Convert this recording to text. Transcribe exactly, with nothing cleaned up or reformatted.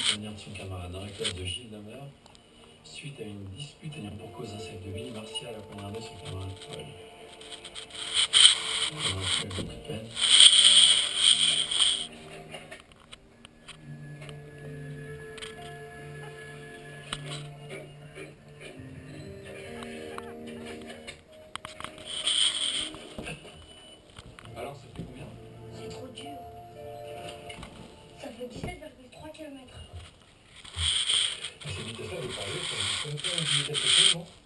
manière de son camarade dans la classe de Gilles Demeure, suite à une dispute ayant pour cause un sac de billes, Martial a poignardé son camarade Paul. Il a fait beaucoup de peine. Alors, ça fait combien? C'est trop dur. Ça fait dix-sept virgule trois kilomètres. Cette vitesse-là, vous parlez, ça vous fait un peu une vitesse de non?